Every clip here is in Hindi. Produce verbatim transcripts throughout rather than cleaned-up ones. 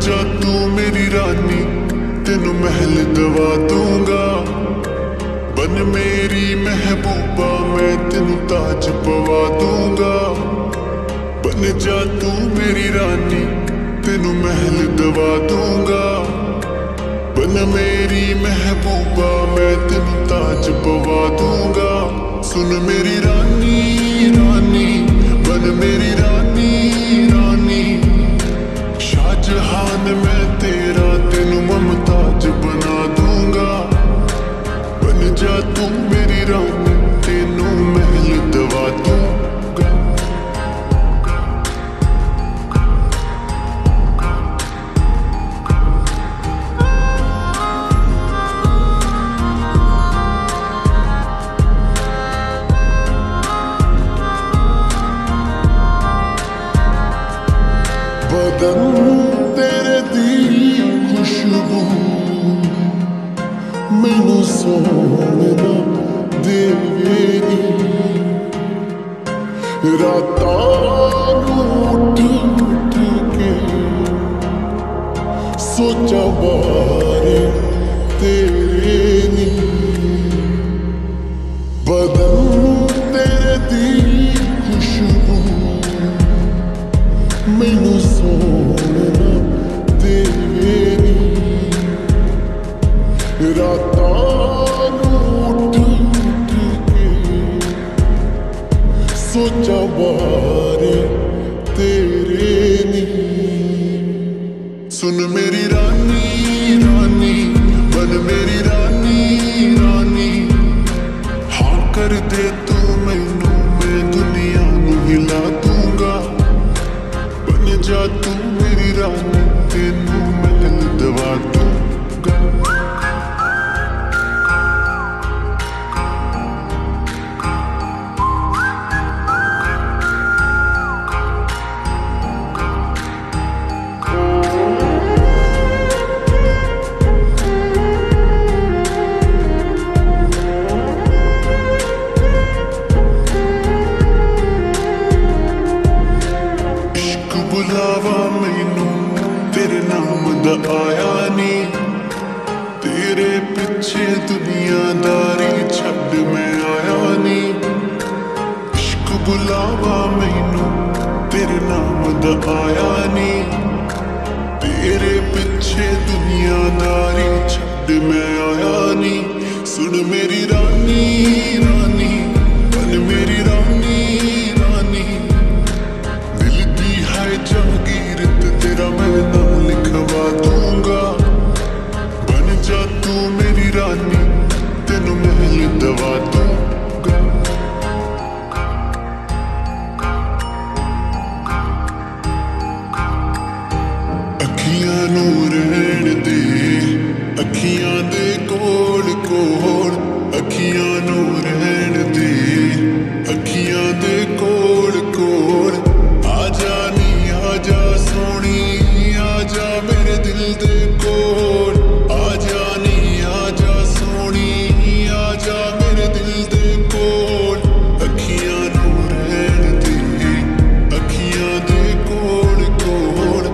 जा तू मेरी रानी, तेनू महल दवा दूंगा। बन मेरी महबूबा, मैं तेनू ताज पवा दूंगा। बन जा तू मेरी रानी, तेनू महल दवा दूंगा। बन मेरी महबूबा, मैं तेनू ताज पवा दूंगा। सुन मेरी रानी रानी, बन मेरी रानी रानी। शाहजहान मैं तेरा, तेनू मुमताज बना दूंगा। बन जा तू मेरी रानी, तेनू महल दवा दूंगा। बदन तेरे दी खुशबू मैनू सोना देवेगी। रातां उठ उठ के सोचा बारे तेरे नी। बदन तेरे दी खुशबू मैनू सोना देवेगी। रातां उठ उठ के सोचा बारे तेरे नी। सुन मेरी रानी रानी, बन मेरी रानी रानी। हाँ कर दे तू मैनू, मैं दुनिया नू हिला दूंगा। बन जा तू मेरी रानी, तेनू महल दवा दूंगा। बुलावा मैनू तेरे नाम दा आया नी। तेरे पिछे दुनियादारी छड़ मैं आया नी। इश्क बुलावा मैनू तेरे नाम दा आया नी। तेरे पिछे दुनियादारी छड़ मैं आया नी। सुन मेरी रानी रानी, बन मेरी रानी रानी। जागीरत तेरा मैं नाम लिखवा दूंगा। बन जा तू मेरी रानी, तेनू महल दवा दूंगा। अखियां नू रहण दे, अखियां दे कोल कोल। अखियां नू रहण दे, अखियां दे कोल कोल। आजा नी आजा सोनी, आजा मेरे दिल दे कोल। आजा नी आजा सोनी, आजा मेरे दिल दे कोल। अखियां नू रहण दे, अखियां दे कोल कोल।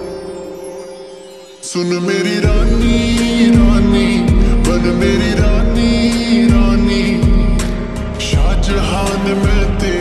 सुन मेरी रानी रानी, बन मेरी रानी रानी। शाहजहान मैं तेरा,